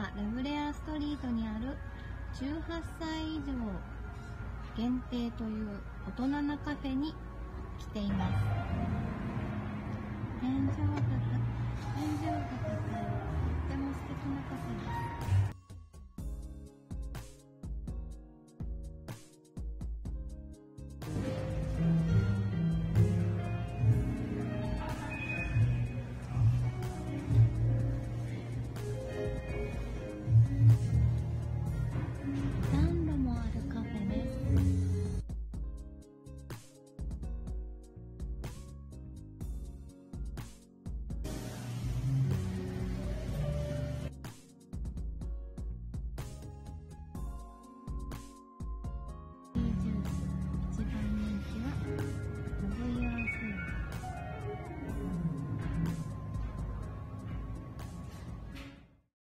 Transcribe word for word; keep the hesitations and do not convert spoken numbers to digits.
はレブレアストリートにあるじゅうはっさい以上限定という大人なカフェに来ています。天井高く